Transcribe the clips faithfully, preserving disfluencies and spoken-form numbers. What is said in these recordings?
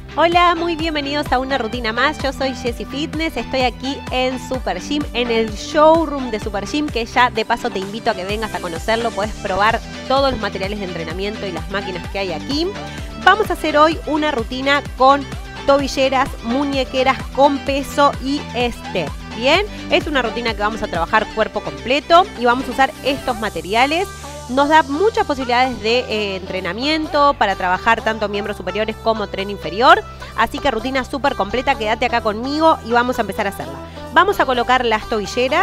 Hola, muy bienvenidos a una rutina más. Yo soy Jessie Fitness, estoy aquí en Super Gym, en el showroom de Super Gym, que ya de paso te invito a que vengas a conocerlo. Puedes probar todos los materiales de entrenamiento y las máquinas que hay aquí. Vamos a hacer hoy una rutina con tobilleras, muñequeras con peso y step. Bien, es una rutina que vamos a trabajar cuerpo completo y vamos a usar estos materiales. Nos da muchas posibilidades de eh, entrenamiento para trabajar tanto miembros superiores como tren inferior. Así que rutina súper completa, quédate acá conmigo y vamos a empezar a hacerla. Vamos a colocar las tobilleras.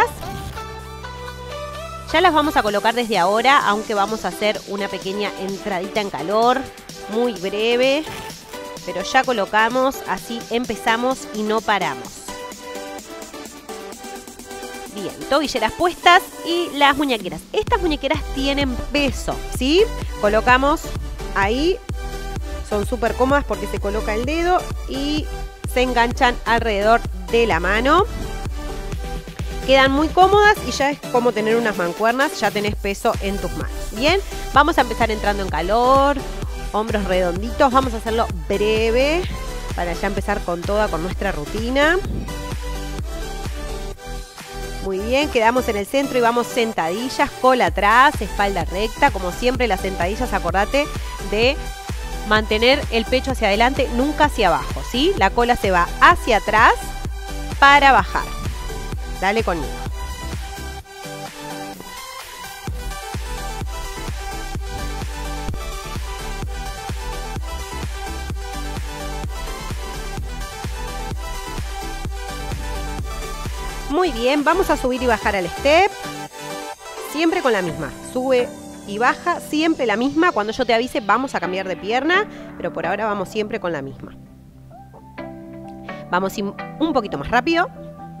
Ya las vamos a colocar desde ahora, aunque vamos a hacer una pequeña entradita en calor, muy breve. Pero ya colocamos, así empezamos y no paramos. Bien, tobilleras puestas y las muñequeras. Estas muñequeras tienen peso, ¿sí? Colocamos ahí. Son súper cómodas porque se coloca el dedo y se enganchan alrededor de la mano. Quedan muy cómodas y ya es como tener unas mancuernas. Ya tenés peso en tus manos. Bien, vamos a empezar entrando en calor. Hombros redonditos. Vamos a hacerlo breve para ya empezar con toda, con nuestra rutina. Muy bien, quedamos en el centro y vamos sentadillas, cola atrás, espalda recta. Como siempre, las sentadillas, acordate de mantener el pecho hacia adelante, nunca hacia abajo, ¿sí? La cola se va hacia atrás para bajar. Dale conmigo. Muy bien, vamos a subir y bajar al step. Siempre con la misma. Sube y baja, siempre la misma. Cuando yo te avise vamos a cambiar de pierna, pero por ahora vamos siempre con la misma. Vamos un poquito más rápido.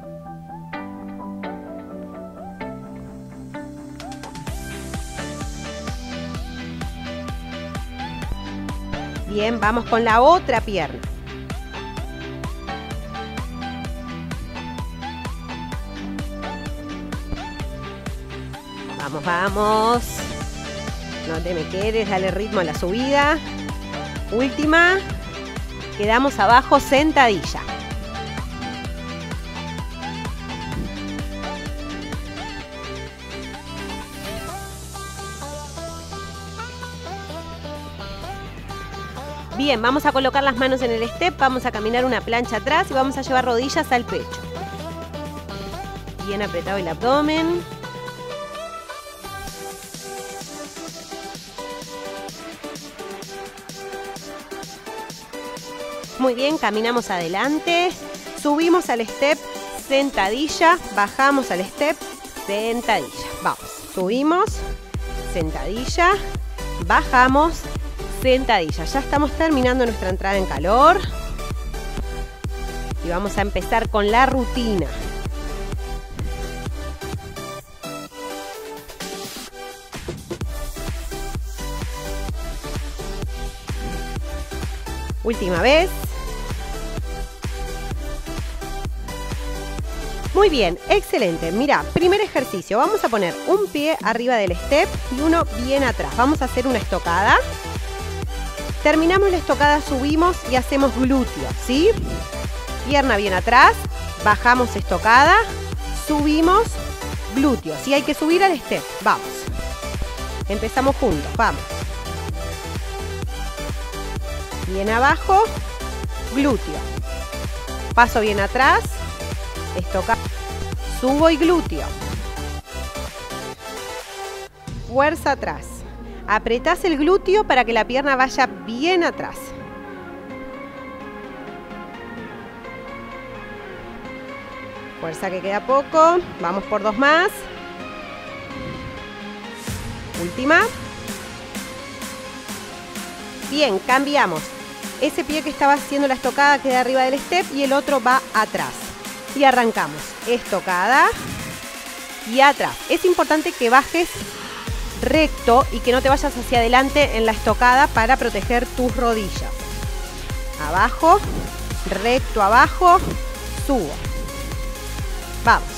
Bien, vamos con la otra pierna. Vamos, vamos. No te me quedes, dale ritmo a la subida. Última. Quedamos abajo, sentadilla. Bien, vamos a colocar las manos en el step, vamos a caminar una plancha atrás y vamos a llevar rodillas al pecho. Bien apretado el abdomen. Muy bien, caminamos adelante, subimos al step, sentadilla, bajamos al step, sentadilla. Vamos, subimos, sentadilla, bajamos, sentadilla. Ya estamos terminando nuestra entrada en calor. Y vamos a empezar con la rutina. Última vez. Muy bien, excelente. Mira, primer ejercicio. Vamos a poner un pie arriba del step y uno bien atrás. Vamos a hacer una estocada. Terminamos la estocada, subimos y hacemos glúteo, ¿sí? Pierna bien atrás, bajamos estocada, subimos glúteo. Sí, hay que subir al step. Vamos. Empezamos juntos, vamos. Bien abajo, glúteo. Paso bien atrás, estocada, subo y glúteo. Fuerza atrás. Apretás el glúteo para que la pierna vaya bien atrás. Fuerza que queda poco. Vamos por dos más. Última. Bien, cambiamos. Ese pie que estaba haciendo la estocada queda arriba del step y el otro va atrás. Y arrancamos. Estocada y atrás. Es importante que bajes recto y que no te vayas hacia adelante en la estocada para proteger tus rodillas. Abajo, recto abajo, subo. Vamos.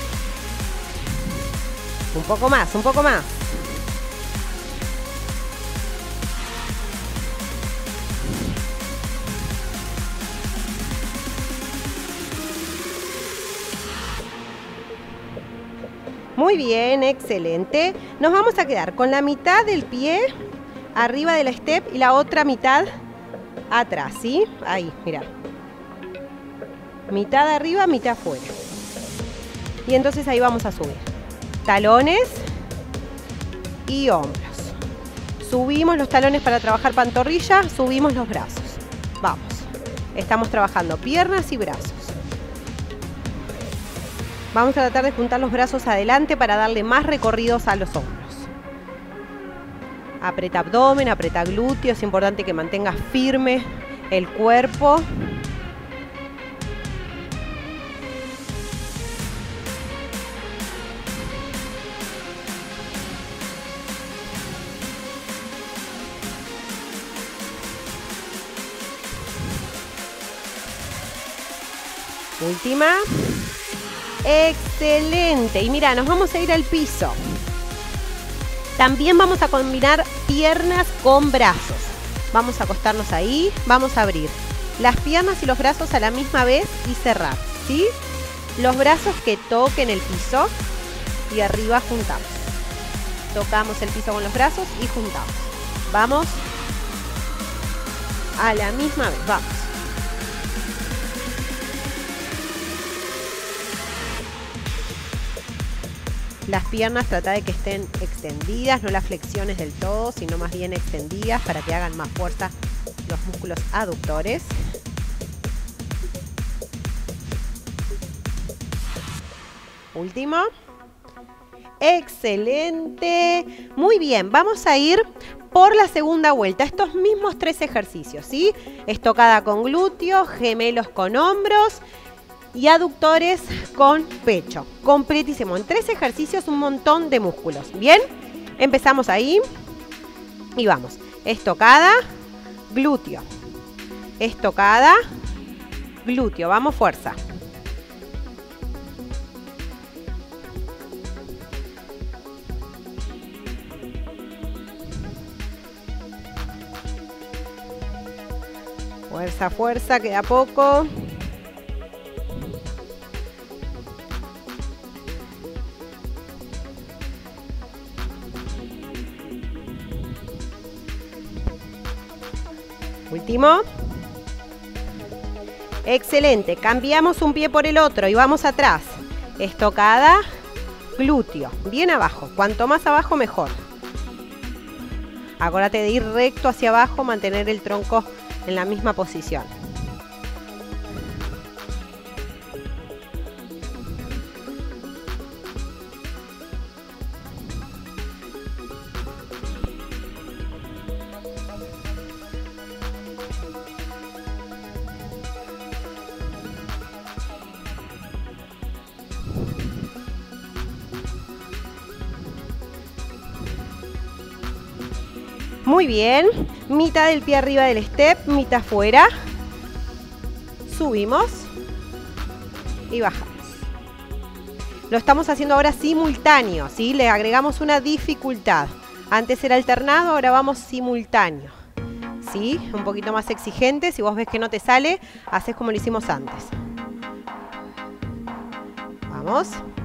Un poco más, un poco más. Muy bien, excelente. Nos vamos a quedar con la mitad del pie arriba de la step y la otra mitad atrás, ¿sí? Ahí, mira. Mitad arriba, mitad afuera. Y entonces ahí vamos a subir. Talones y hombros. Subimos los talones para trabajar pantorrilla, subimos los brazos. Vamos. Estamos trabajando piernas y brazos. Vamos a tratar de juntar los brazos adelante para darle más recorridos a los hombros. Aprieta abdomen, aprieta glúteos. Es importante que mantengas firme el cuerpo. Última. Excelente. Y mira, nos vamos a ir al piso. También vamos a combinar piernas con brazos. Vamos a acostarnos ahí. Vamos a abrir las piernas y los brazos a la misma vez y cerrar, ¿sí? Los brazos que toquen el piso y arriba juntamos. Tocamos el piso con los brazos y juntamos. Vamos. A la misma vez. Vamos. Las piernas trata de que estén extendidas, no las flexiones del todo, sino más bien extendidas para que hagan más fuerza los músculos aductores. Último. Excelente. Muy bien, vamos a ir por la segunda vuelta. Estos mismos tres ejercicios, ¿sí? Estocada con glúteos, gemelos con hombros y aductores con pecho. Completísimo. En tres ejercicios un montón de músculos. Bien, empezamos ahí y vamos. Estocada, glúteo. Estocada, glúteo. Vamos, fuerza. Fuerza, fuerza, queda poco. Último. Excelente. Cambiamos un pie por el otro y vamos atrás. Estocada, glúteo. Bien abajo. Cuanto más abajo, mejor. Acuérdate de ir recto hacia abajo, mantener el tronco en la misma posición. Muy bien, mitad del pie arriba del step, mitad afuera. Subimos y bajamos. Lo estamos haciendo ahora simultáneo, ¿sí? Le agregamos una dificultad. Antes era alternado, ahora vamos simultáneo, ¿sí? Un poquito más exigente. Si vos ves que no te sale, haces como lo hicimos antes. Vamos.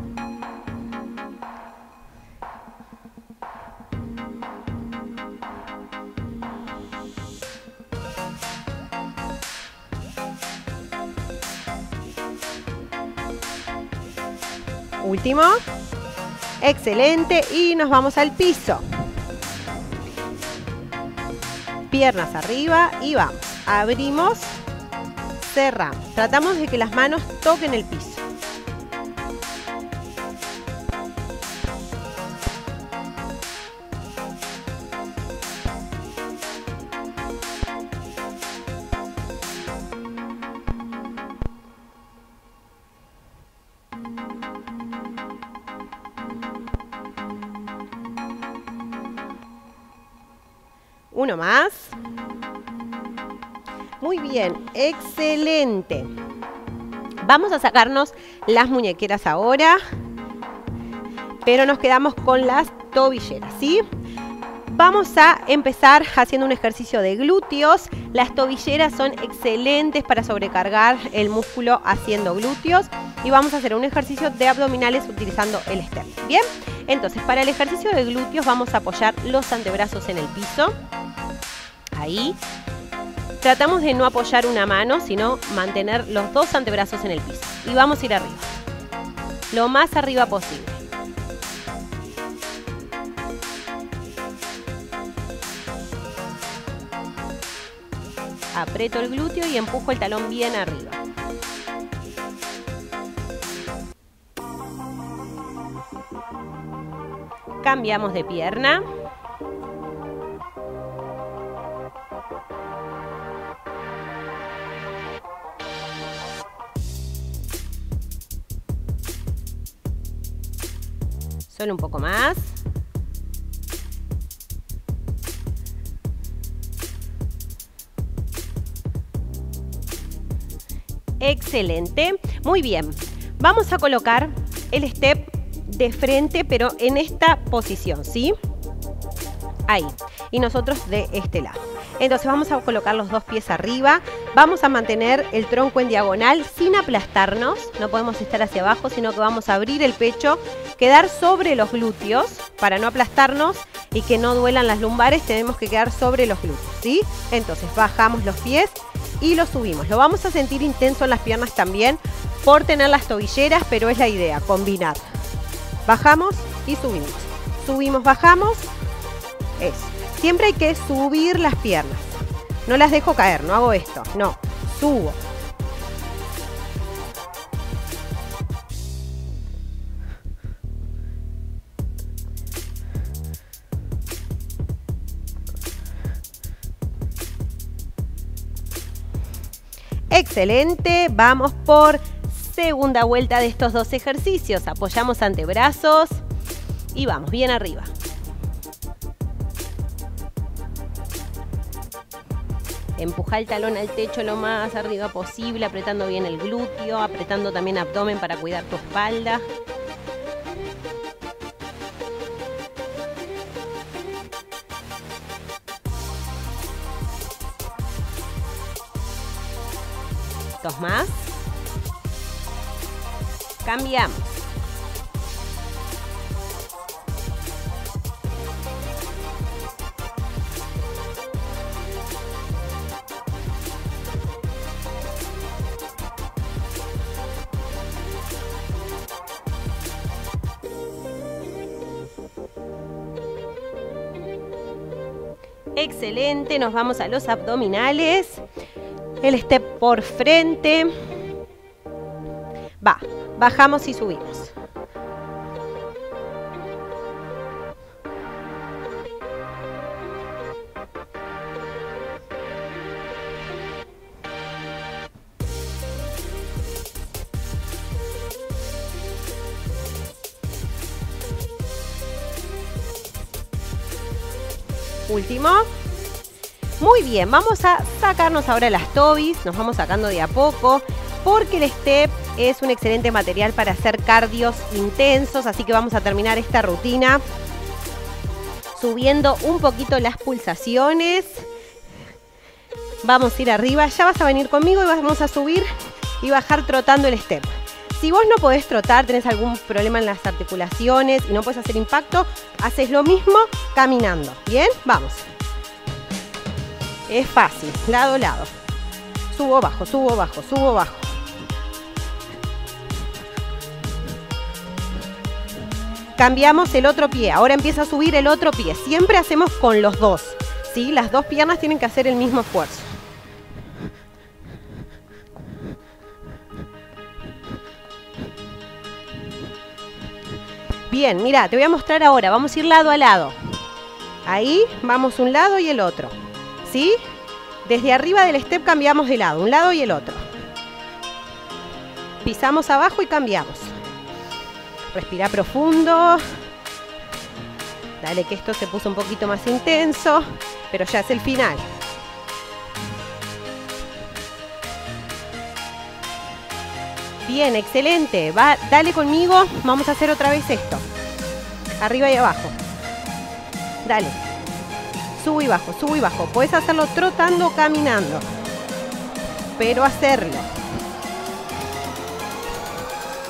Último. Excelente. Y nos vamos al piso. Piernas arriba y vamos. Abrimos. Cerramos. Tratamos de que las manos toquen el piso. Uno más. Muy bien, excelente. Vamos a sacarnos las muñequeras ahora, pero nos quedamos con las tobilleras, ¿sí? Vamos a empezar haciendo un ejercicio de glúteos. Las tobilleras son excelentes para sobrecargar el músculo haciendo glúteos. y vamos a hacer un ejercicio de abdominales utilizando el step. Bien, entonces para el ejercicio de glúteos vamos a apoyar los antebrazos en el piso. Ahí. Tratamos de no apoyar una mano, sino mantener los dos antebrazos en el piso. Y vamos a ir arriba. Lo más arriba posible. Aprieto el glúteo y empujo el talón bien arriba. Cambiamos de pierna. Solo un poco más. Excelente. Muy bien. Vamos a colocar el step de frente, pero en esta posición, ¿sí? Ahí. Y nosotros de este lado. Entonces vamos a colocar los dos pies arriba. Vamos a mantener el tronco en diagonal sin aplastarnos. No podemos estar hacia abajo, sino que vamos a abrir el pecho, quedar sobre los glúteos para no aplastarnos y que no duelan las lumbares. Tenemos que quedar sobre los glúteos, ¿sí? Entonces bajamos los pies y los subimos. Lo vamos a sentir intenso en las piernas también por tener las tobilleras, pero es la idea, combinar. Bajamos y subimos. Subimos, bajamos. Eso. Siempre hay que subir las piernas. No las dejo caer, no hago esto. No, subo. Excelente. Vamos por segunda vuelta de estos dos ejercicios. Apoyamos antebrazos y vamos bien arriba. Empuja el talón al techo lo más arriba posible, apretando bien el glúteo, apretando también abdomen para cuidar tu espalda. Dos más. Cambiamos. Excelente, nos vamos a los abdominales. El step por frente. Va, bajamos y subimos. Último. Muy bien, vamos a sacarnos ahora las tobis, nos vamos sacando de a poco, porque el step es un excelente material para hacer cardios intensos, así que vamos a terminar esta rutina subiendo un poquito las pulsaciones. Vamos a ir arriba, ya vas a venir conmigo y vamos a subir y bajar trotando el step. Si vos no podés trotar, tenés algún problema en las articulaciones y no podés hacer impacto, haces lo mismo caminando. ¿Bien? Vamos. Es fácil, lado a lado. Subo, bajo, subo, bajo, subo, bajo. Cambiamos el otro pie. Ahora empieza a subir el otro pie. Siempre hacemos con los dos, ¿sí? Las dos piernas tienen que hacer el mismo esfuerzo. Bien, mira, te voy a mostrar ahora. Vamos a ir lado a lado. Ahí vamos un lado y el otro. ¿Sí? Desde arriba del step cambiamos de lado, un lado y el otro. Pisamos abajo y cambiamos. Respira profundo. Dale que esto se puso un poquito más intenso, pero ya es el final. Bien, excelente. Va, dale conmigo. Vamos a hacer otra vez esto. Arriba y abajo. Dale. Subo y bajo, subo y bajo. Puedes hacerlo trotando o caminando, pero hacerlo.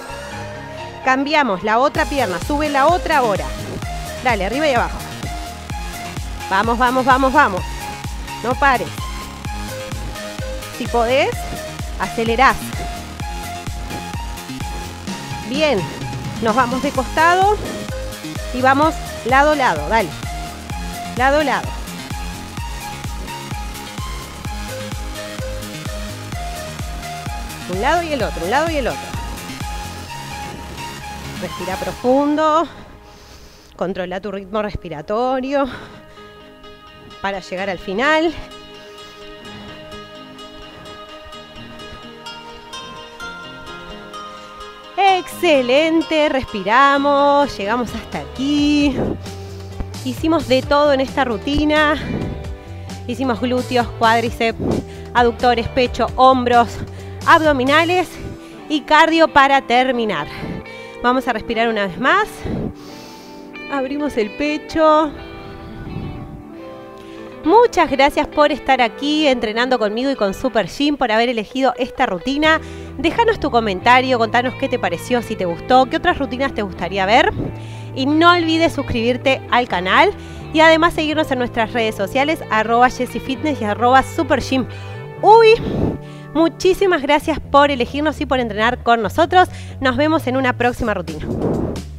Cambiamos la otra pierna, sube la otra ahora. Dale, arriba y abajo. Vamos, vamos, vamos, vamos. No pares. Si podés, acelerás. Bien. Nos vamos de costado y vamos lado a lado. Dale. Lado a lado. Un lado y el otro, un lado y el otro. Respira profundo. Controla tu ritmo respiratorio para llegar al final. Excelente, respiramos, llegamos hasta aquí. Hicimos de todo en esta rutina. Hicimos glúteos, cuádriceps, aductores, pecho, hombros, abdominales y cardio para terminar. Vamos a respirar una vez más. Abrimos el pecho. Muchas gracias por estar aquí entrenando conmigo y con Super Gym, por haber elegido esta rutina. Déjanos tu comentario, contanos qué te pareció, si te gustó, qué otras rutinas te gustaría ver. Y no olvides suscribirte al canal y además seguirnos en nuestras redes sociales, arroba jessifitness y arroba supergym. Uy, muchísimas gracias por elegirnos y por entrenar con nosotros. Nos vemos en una próxima rutina.